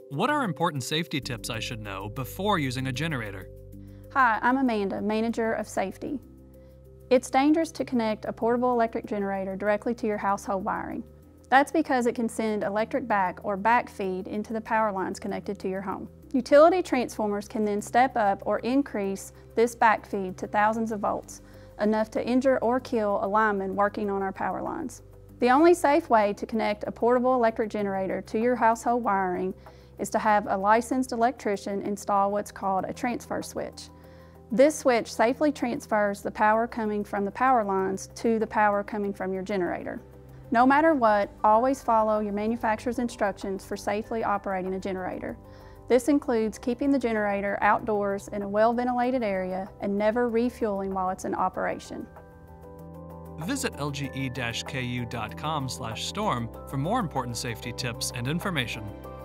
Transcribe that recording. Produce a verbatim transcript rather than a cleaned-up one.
What are important safety tips I should know before using a generator? Hi, I'm Amanda, Manager of Safety. It's dangerous to connect a portable electric generator directly to your household wiring. That's because it can send electric back or backfeed into the power lines connected to your home. Utility transformers can then step up or increase this backfeed to thousands of volts, enough to injure or kill a lineman working on our power lines. The only safe way to connect a portable electric generator to your household wiring is to have a licensed electrician install what's called a transfer switch. This switch safely transfers the power coming from the power lines to the power coming from your generator. No matter what, always follow your manufacturer's instructions for safely operating a generator. This includes keeping the generator outdoors in a well-ventilated area and never refueling while it's in operation. Visit L G E K U dot com slash storm for more important safety tips and information.